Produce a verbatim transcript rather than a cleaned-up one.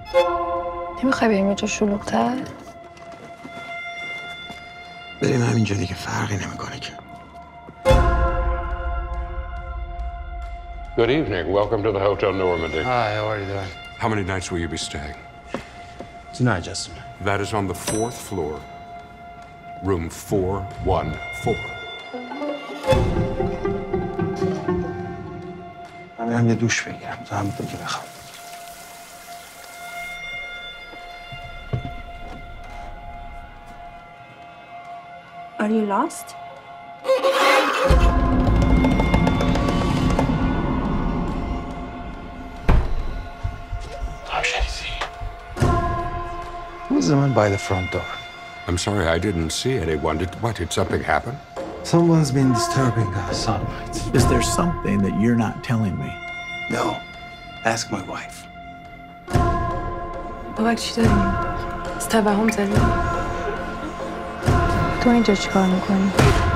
نمیخوای بریم یه جا شلوغ‌تر؟ بریم همینجا دیگه، فرقی نمیکنه که. Good evening. Welcome to the Hotel Normandy. Hi, how are you doing? How many nights will you be staying? Tonight, Justin. That is on the fourth floor, room four one four. من میرم یه دوش بگیرم تا هم دیگه بخوام. Are you lost? Who's the man by the front door? I'm sorry, I didn't see anyone. Did what? Did something happen? Someone's been disturbing us all night. Is there something that you're not telling me? No. Ask my wife. بابک چی داریم؟ از توهم زدیم؟ تو اینجا چی کار میکنی؟